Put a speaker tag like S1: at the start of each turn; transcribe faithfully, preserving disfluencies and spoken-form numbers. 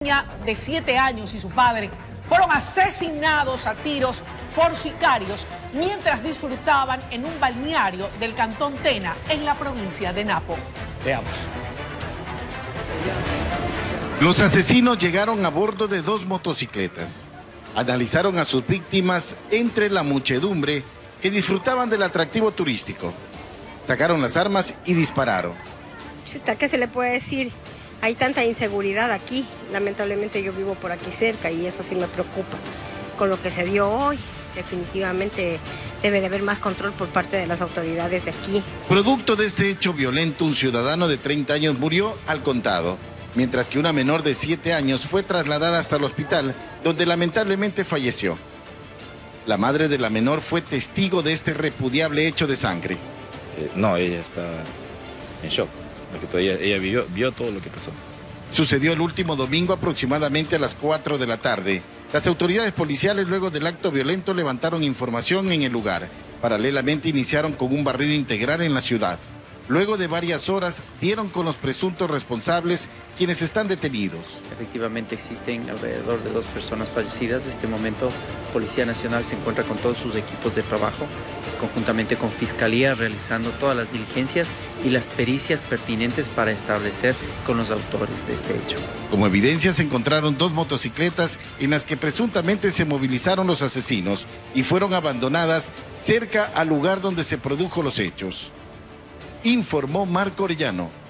S1: niña de siete años y su padre fueron asesinados a tiros por sicarios mientras disfrutaban en un balneario del cantón Tena, en la provincia de Napo.
S2: Veamos.
S3: Los asesinos llegaron a bordo de dos motocicletas. Analizaron a sus víctimas entre la muchedumbre que disfrutaban del atractivo turístico. Sacaron las armas y dispararon.
S4: Chuta, ¿qué se le puede decir? Hay tanta inseguridad aquí. Lamentablemente yo vivo por aquí cerca y eso sí me preocupa. Con lo que se dio hoy, definitivamente debe de haber más control por parte de las autoridades de aquí.
S3: Producto de este hecho violento, un ciudadano de treinta años murió al contado, mientras que una menor de siete años fue trasladada hasta el hospital, donde lamentablemente falleció. La madre de la menor fue testigo de este repudiable hecho de sangre.
S5: Eh, no, ella está en shock, porque todavía ella vio, vio todo lo que pasó.
S3: Sucedió el último domingo aproximadamente a las cuatro de la tarde. Las autoridades policiales luego del acto violento levantaron información en el lugar. Paralelamente iniciaron con un barrido integral en la ciudad. Luego de varias horas dieron con los presuntos responsables, quienes están detenidos.
S6: Efectivamente existen alrededor de dos personas fallecidas. En este momento Policía Nacional se encuentra con todos sus equipos de trabajo, conjuntamente con Fiscalía, realizando todas las diligencias y las pericias pertinentes para establecer con los autores de este hecho.
S3: Como evidencia se encontraron dos motocicletas en las que presuntamente se movilizaron los asesinos y fueron abandonadas cerca al lugar donde se produjo los hechos. Informó Marco Orellano.